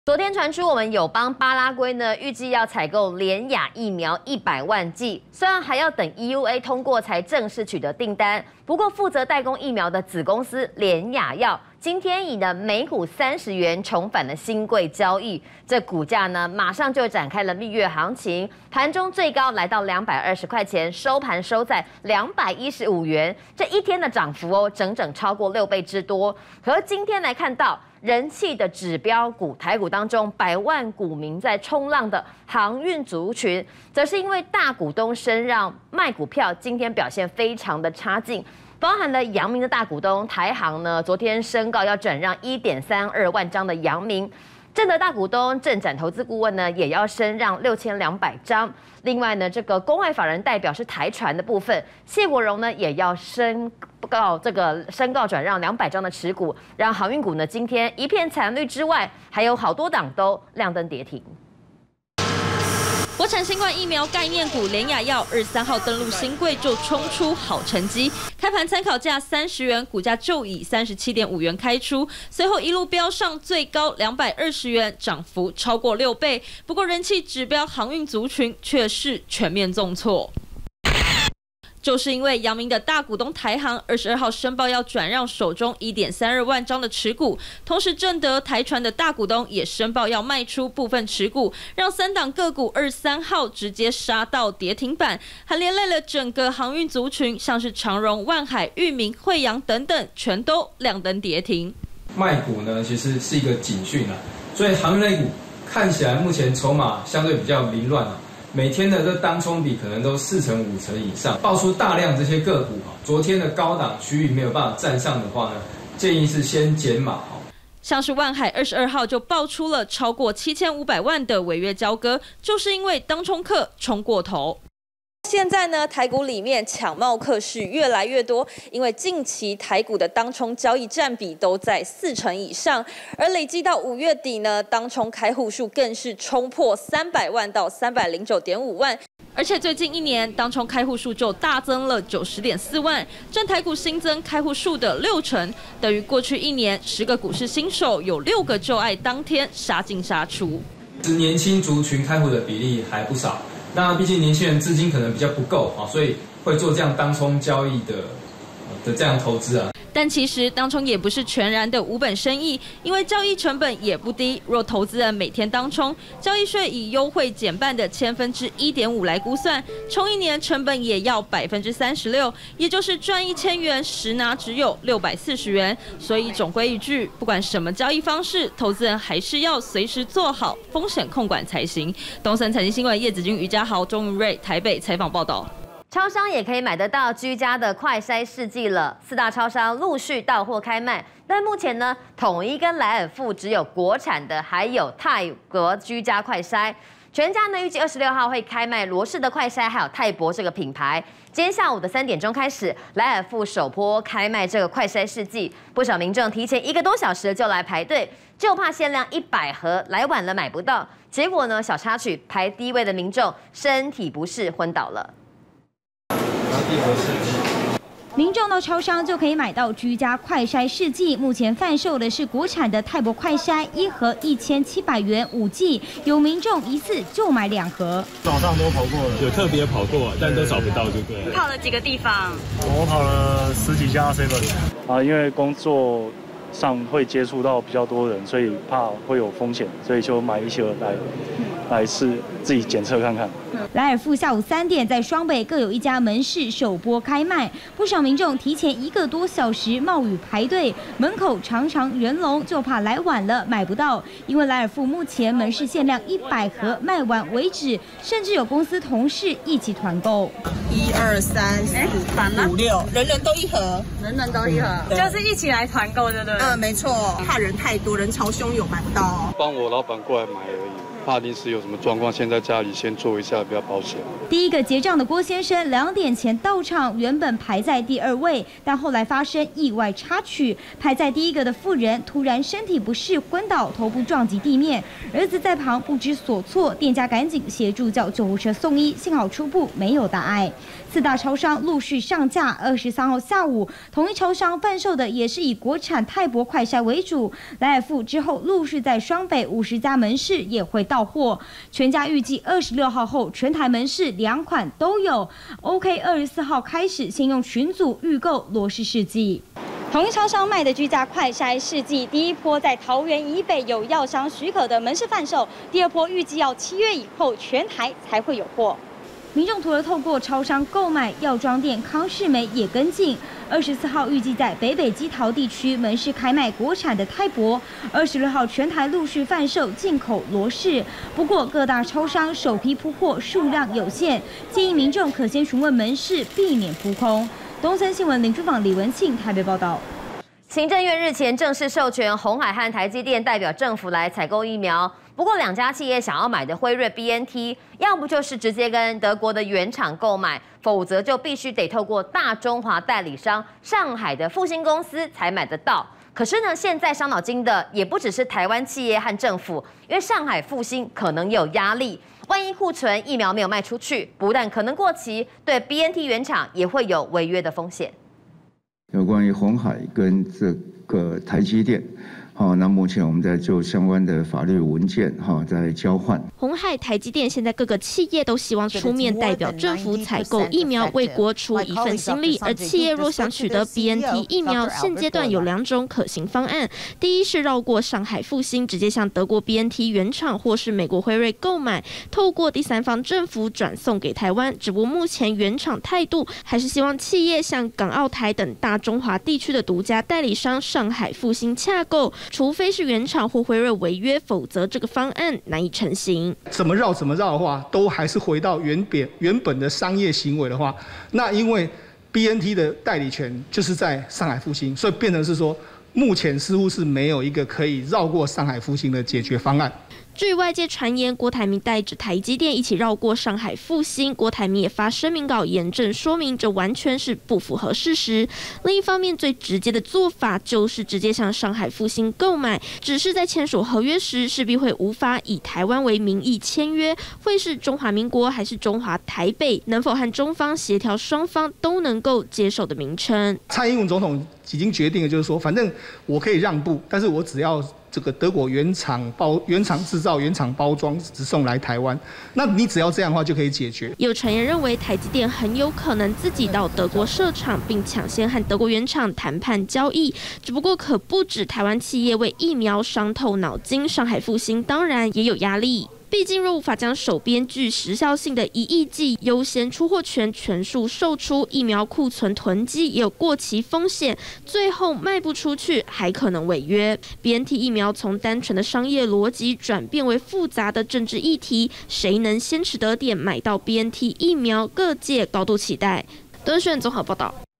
昨天传出，我们友邦巴拉圭呢，预计要采购联雅疫苗100万剂，虽然还要等 EUA 通过才正式取得订单，不过负责代工疫苗的子公司联雅药今天以呢每股30元重返了新贵交易，这股价呢马上就展开了蜜月行情，盘中最高来到220块钱，收盘收在215元，这一天的涨幅哦，整整超过6倍之多。可是今天来看到。人气的指标股台股当中，百万股民在冲浪的航运族群，则是因为大股东身让卖股票，今天表现非常的差劲。包含了阳明的大股东台航呢，昨天宣告要转让1.32万张的阳明。正德大股东正展投资顾问呢，也要升让6200张。另外呢，这个公外法人代表是台船的部分，谢国荣呢也要宣告转让200张的持股，让航运股呢今天一片惨绿之外，还有好多档都亮灯跌停。 国产新冠疫苗概念股联雅药23号登陆新贵就冲出好成绩，开盘参考价30元，股价就以37.5元开出，随后一路飙上最高220元，涨幅超过6倍。不过人气指标航运族群却是全面重挫。就是因为阳明的大股东台航22号申报要转让手中1.32万张的持股，同时正德台船的大股东也申报要卖出部分持股，让3档个股23号直接杀到跌停板，还连累了整个航运族群，像是长荣、万海、裕民、惠阳等等，全都亮灯跌停。 卖股呢，其实是一个警讯啊，所以航运类股看起来目前筹码相对比较凌乱啊。每天的这当冲比可能都4成5成以上，爆出大量这些个股昨天的高档区域没有办法站上的话呢，建议是先减码像是万海22号就爆出了超过7500万的违约交割，就是因为当冲客冲过头。现在呢，台股里面抢帽客是越来越多，因为近期台股的当冲交易占比都在4成以上，而累计到5月底呢，当冲开户数更是冲破300万到309.5万。而且最近1年，当冲开户数就大增了90.4万，占台股新增开户数的6成，等于过去1年10个股市新手有6个就爱当天杀进杀出。 年轻族群开户的比例还不少。那毕竟年轻人资金可能比较不够所以会做这样当冲交易的这样投资啊。 但其实当冲也不是全然的无本生意，因为交易成本也不低。若投资人每天当冲，交易税以优惠减半的1/1000.5来估算，冲1年成本也要36%，也就是赚1000元，实拿只有640元。所以总归一句，不管什么交易方式，投资人还是要随时做好风险控管才行。东森财经新闻叶子君、于家豪、钟云瑞台北采访报道。 超商也可以买得到居家的快筛试剂了，4大超商陆续到货开卖。但目前呢，统一跟莱尔富只有国产的，还有泰国居家快筛。全家呢预计26号会开卖罗氏的快筛，还有泰博这个品牌。今天下午的3点钟开始，莱尔富首波开卖这个快筛试剂，不少民众提前1个多小时就来排队，就怕限量100盒，来晚了买不到。结果呢，小插曲，排第一位的民众身体不适昏倒了。 民众到超商就可以买到居家快筛试剂，目前贩售的是国产的泰博快筛，1盒1700元5剂，有民众一次就买2盒。 早上都跑过了，有特别跑过，但都找不到就对了。 你跑了几个地方？ 我跑了10几家 7 因为工作上会接触到比较多人，所以怕会有风险，所以就买一些来试自己检测看看。 莱尔富下午3点在双北各有1家门市首波开卖，不少民众提前1个多小时冒雨排队，门口常常人龙，就怕来晚了买不到。因为莱尔富目前门市限量100盒，卖完为止，甚至有公司同事一起团购。 1、2、3、4、5、6，人人都1盒， 人人都1盒，就是一起来团购，对不对？ 没错，怕人太多，人潮汹涌，买不到。 帮我老板过来买而已。 怕临时有什么状况，先在家里先做一下，比较保险。 第一个结账的郭先生2点前到场，原本排在第2位，但后来发生意外插曲，排在第1个的妇人突然身体不适昏倒，头部撞击地面，儿子在旁不知所措，店家赶紧协助叫救护车送医，幸好初步没有大碍。4大超商陆续上架，23号下午，同一超商贩售的也是以国产泰博快筛为主，莱尔富之后陆续在双北50家门市也会到货，全家预计26号后全台门市2款都有。OK 24号开始先用群组预购罗氏试剂。同一超商卖的居家快筛试剂，第一波在桃园以北有药商许可的门市贩售，第2波预计要7月以后全台才会有货。民众除了透过超商购买，药妆店康士美也跟进。24号预计在北基桃地区门市开卖国产的泰博，26号全台陆续贩售进口罗氏。不过各大超商首批铺货数量有限，建议民众可先询问门市，避免扑空。东森新闻林书坊李文庆台北报道。 行政院日前正式授权鸿海和台积电代表政府来采购疫苗。不过2家企业想要买的辉瑞 BNT， 要不就是直接跟德国的原厂购买，否则就必须得透过大中华代理商上海的复星公司才买得到。可是呢，现在伤脑筋的也不只是台湾企业和政府，因为上海复星可能有压力，万一库存疫苗没有卖出去，不但可能过期，对 BNT 原厂也会有违约的风险。 有关于鸿海跟这个台积电。那目前我们在就相关的法律文件在交换。 鸿海、台积电现在各个企业都希望出面代表政府采购疫苗，为国出一份心力。而企业若想取得 BNT 疫苗，现阶段有2种可行方案：第一是绕过上海复星，直接向德国 BNT 原厂或是美国辉瑞购买，透过第三方政府转送给台湾。只不过目前原厂态度还是希望企业向港澳台等大中华地区的独家代理商上海复星洽购。除非是原厂或辉瑞违约，否则这个方案难以成行。 怎么绕的话，都还是回到原本的商业行为的话，那因为 BNT 的代理权就是在上海复星，所以变成是说，目前似乎是没有一个可以绕过上海复星的解决方案。 至于外界传言郭台铭带着台积电一起绕过上海复星，郭台铭也发声明稿严正说明，这完全是不符合事实。另一方面，最直接的做法就是直接向上海复星购买，只是在签署合约时，势必会无法以台湾为名义签约，会是中华民国还是中华台北，能否和中方协调双方都能够接受的名称。 蔡英文总统已经决定了，就是说，反正我可以让步，但是我只要这个德国原厂制造、原厂包装只送来台湾，那你只要这样的话就可以解决。 有传言认为台积电很有可能自己到德国设厂，并抢先和德国原厂谈判交易。只不过可不止台湾企业为疫苗伤透脑筋，上海复星当然也有压力。毕竟，若无法将手边具时效性的1亿剂优先出货权全数售出，疫苗库存囤积也有过期风险，最后卖不出去，还可能违约。BNT 疫苗从单纯的商业逻辑转变为复杂的政治议题，谁能先取得点买到 BNT 疫苗，各界高度期待。敦炫综合报道。